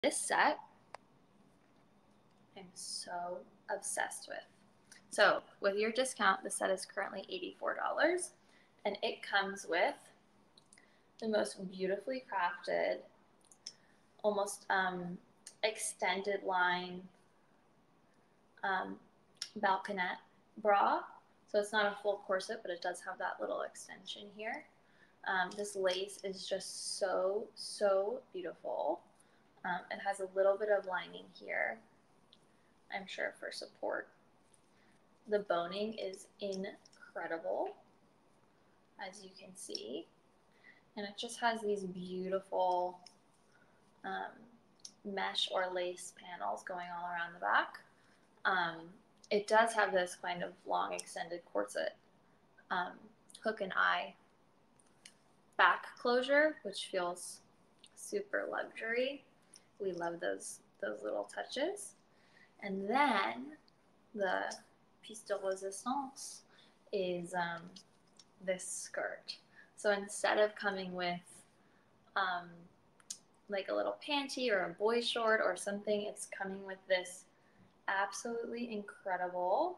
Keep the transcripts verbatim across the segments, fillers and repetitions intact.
This set I'm so obsessed with. So with your discount, the set is currently eighty-four dollars, and it comes with the most beautifully crafted, almost um, extended line um, balconette bra. So it's not a full corset, but it does have that little extension here. Um, this lace is just so, so beautiful. Um, it has a little bit of lining here, I'm sure, for support. The boning is incredible, as you can see. And it just has these beautiful um, mesh or lace panels going all around the back. Um, it does have this kind of long extended corset um, hook and eye back closure, which feels super luxury. We love those those little touches. And then the piece de resistance is um, this skirt. So instead of coming with um, like a little panty or a boy short or something, it's coming with this absolutely incredible,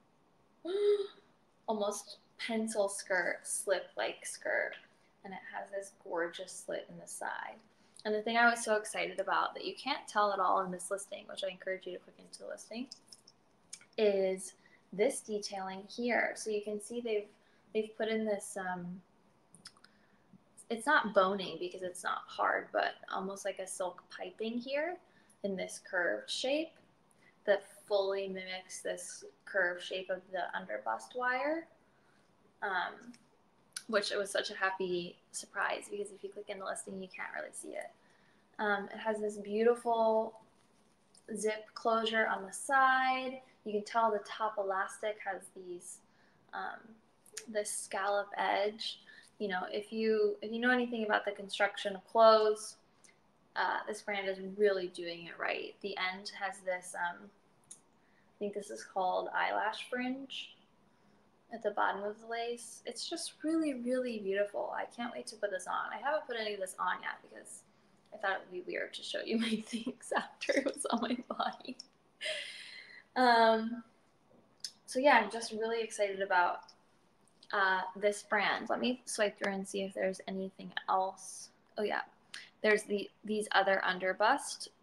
almost pencil skirt, slip-like skirt, and it has this gorgeous slit in the side. And the thing I was so excited about that you can't tell at all in this listing, which I encourage you to click into the listing, is this detailing here. So you can see they've they've put in this um, it's not boning because it's not hard, but almost like a silk piping here in this curved shape that fully mimics this curved shape of the underbust wire, um, which it was such a happy surprise because if you click in the listing, you can't really see it. Um, it has this beautiful zip closure on the side. You can tell the top elastic has these um, this scallop edge. You know, if you if you know anything about the construction of clothes, uh, this brand is really doing it right. The end has this, um, I think this is called eyelash fringe at the bottom of the lace. It's just really, really beautiful. I can't wait to put this on. I haven't put any of this on yet because I thought it would be weird to show you my things after it was on my body. Um, so yeah, I'm just really excited about uh, this brand. Let me swipe through and see if there's anything else. Oh yeah, there's the these other underbust